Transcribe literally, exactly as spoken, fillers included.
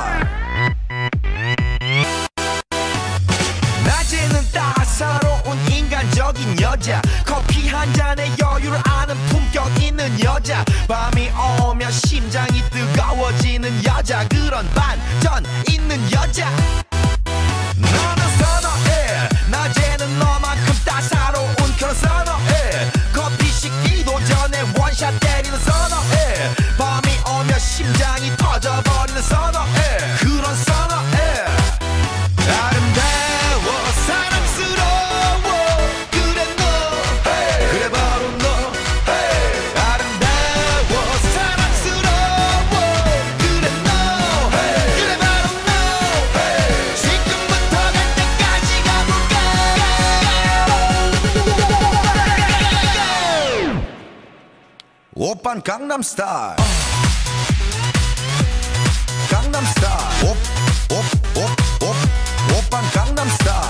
낮에는 따사로운 인간적인 여자, 커피 한 잔에 여유를 아는 품격 있는 여자, 밤이 오면 심장이 뜨거워지는 여자, 그런 반전 있는 여자. 너는 선어해, 낮에는 너만큼 따사로운 그런 선어해, 커피 식기도 전에 원샷 때리는 선어해, 밤이 오면 심장이 터져버리는 선어해, 그런 선어해. 아름다워 사랑스러워 그래 너, hey. 그래 바로 너, hey. 아름다워 사랑스러워 그래 너, hey. 그래 바로 너, hey. 지금부터 갈 때까지 가볼까. 오빤 강남스타일, 강남스타일, 오, 오, 오, 오, 오빤 강남스타일.